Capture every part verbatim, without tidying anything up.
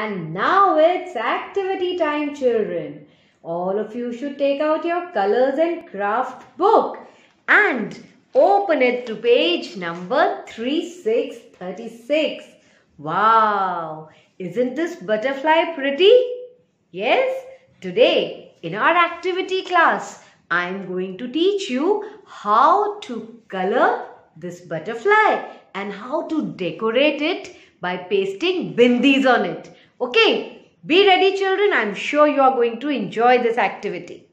And now it's activity time, children. All of you should take out your colors and craft book and open it to page number three six thirty-six. Wow! Isn't this butterfly pretty? Yes? Today in our activity class, I am going to teach you how to color this butterfly and how to decorate it by pasting bindis on it. Okay, be ready children. I am sure you are going to enjoy this activity.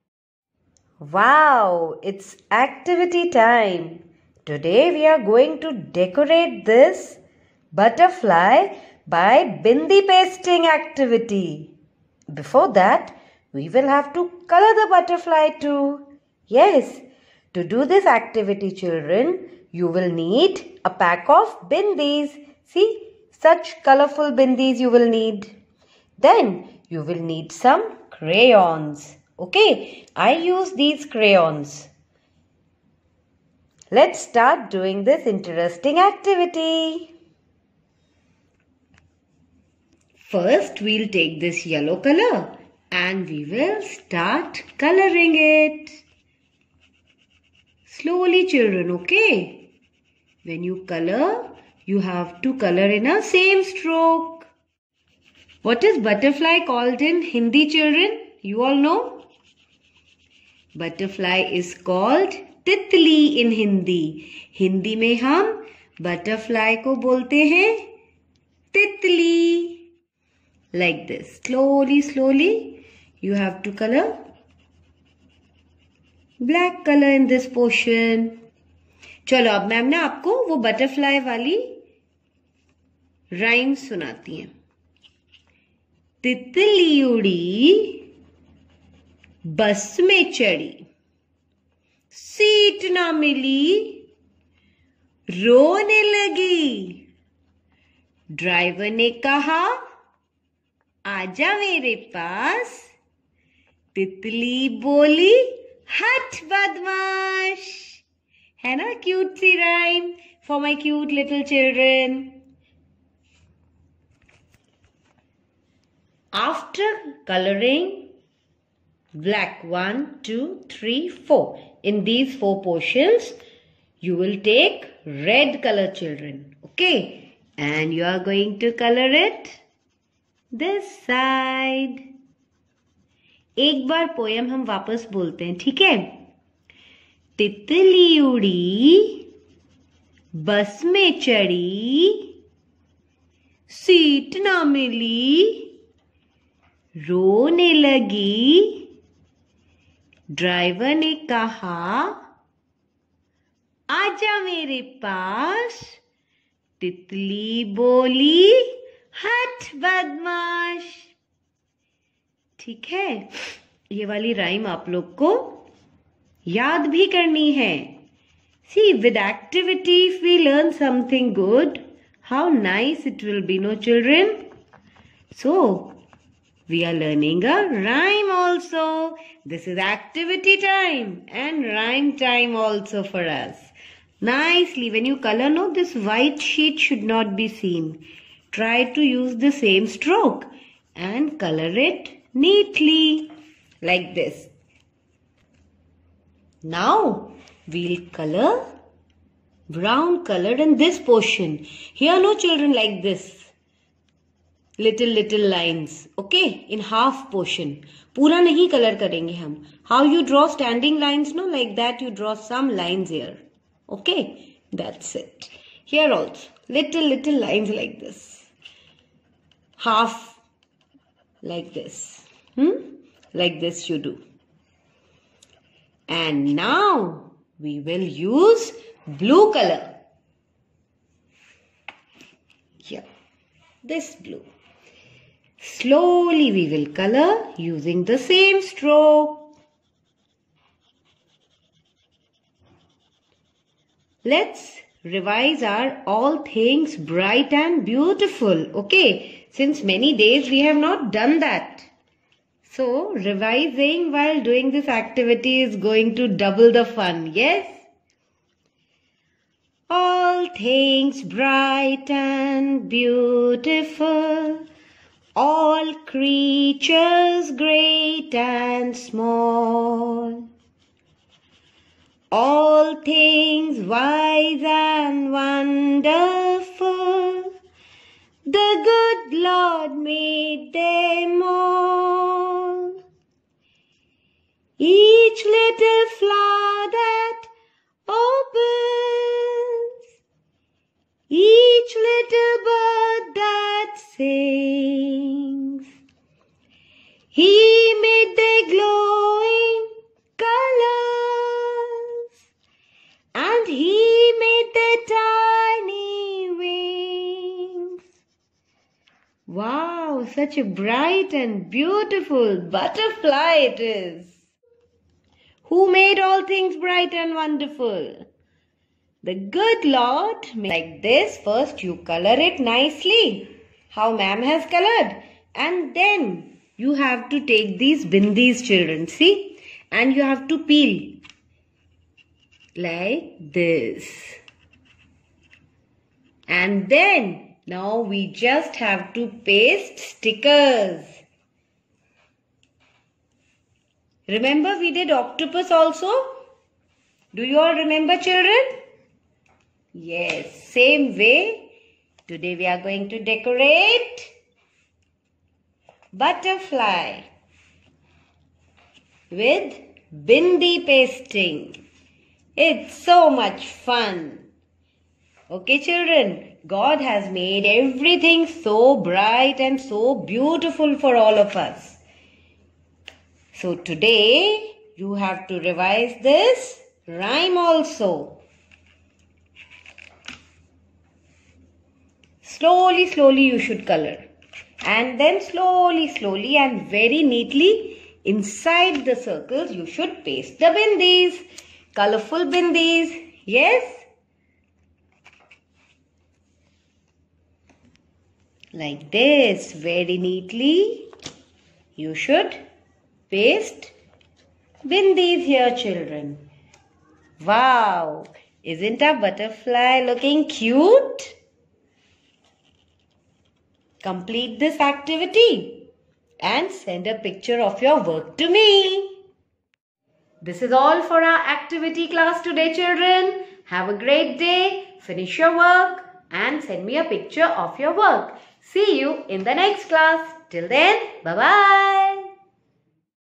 Wow, it's activity time. Today we are going to decorate this butterfly by bindi pasting activity. Before that, we will have to color the butterfly too. Yes, to do this activity children, you will need a pack of bindis. See, such colorful bindis you will need. Then you will need some crayons. Okay, I use these crayons. Let's start doing this interesting activity. First, we'll take this yellow color and we will start coloring it. Slowly children, okay? When you color, you have to color in a same stroke. What is butterfly called in Hindi children? You all know? Butterfly is called तितली in Hindi. Hindi में हम butterfly को बोलते हैं तितली. Like this. Slowly, slowly, you have to color black color in this portion. चलो अब ma'am ने आपको वो बटरफ्लाई वाली राइम सुनाती हैं. तितली उड़ी, बस में चढ़ी, सीट ना मिली, रोने लगी. ड्राइवर ने कहा, आजा मेरे पास. तितली बोली, हट बदमाश. है ना क्यूट सी rhyme for my cute little children. After colouring black one, two, three, four. In these four portions, you will take red color children. Okay. And you are going to color it this side. एक बार poem हम वापस बोलते हैं, ठीक है? तितली उड़ी, बस में चढ़ी, सीट ना मिली, रोने लगी. ड्राइवर ने कहा, आजा मेरे पास. तितली बोली, हट बदमाश. ठीक है, ये वाली राइम आप लोग को याद भी करनी है. See, with activity, if we learn something good, how nice it will be, no children? So, we are learning a rhyme also. This is activity time and rhyme time also for us. Nicely, when you color, no, this white sheet should not be seen. Try to use the same stroke and color it neatly like this. Now, we'll color brown color in this portion. Here, no children, like this. Little little lines, okay, in half portion. पूरा नहीं color करेंगे हम. How you draw standing lines, no, like that you draw some lines here. Okay, that's it. Here also, little little lines like this. Half like this. Hmm? Like this you do. And now we will use blue color. Here, this blue. Slowly we will color using the same stroke. Let's revise our all things bright and beautiful. Okay, since many days we have not done that. So, revising while doing this activity is going to double the fun. Yes? All things bright and beautiful, All creatures great and small, all things wise and wonderful, the good Lord made them all. Each little flower that opens, each little bird that sings, He made their glowing colors, and He made their tiny wings. Wow, such a bright and beautiful butterfly it is. Who made all things bright and wonderful? The good Lord. Like this, first you color it nicely, how ma'am has colored. And then you have to take these bindis, children, see? And you have to peel. Like this. And then, now we just have to paste stickers. Remember we did octopus also? Do you all remember, children? Yes, same way. Today we are going to decorate butterfly with bindi pasting. It's so much fun. Okay, children, God has made everything so bright and so beautiful for all of us. So today you have to revise this rhyme also. Slowly, slowly you should color. And then slowly, slowly and very neatly inside the circles you should paste the bindis. Colorful bindis. Yes? Like this. Very neatly you should paste bindis here, children. Wow! Isn't our butterfly looking cute? Complete this activity and send a picture of your work to me. This is all for our activity class today, children. Have a great day. Finish your work and send me a picture of your work. See you in the next class. Till then, bye-bye.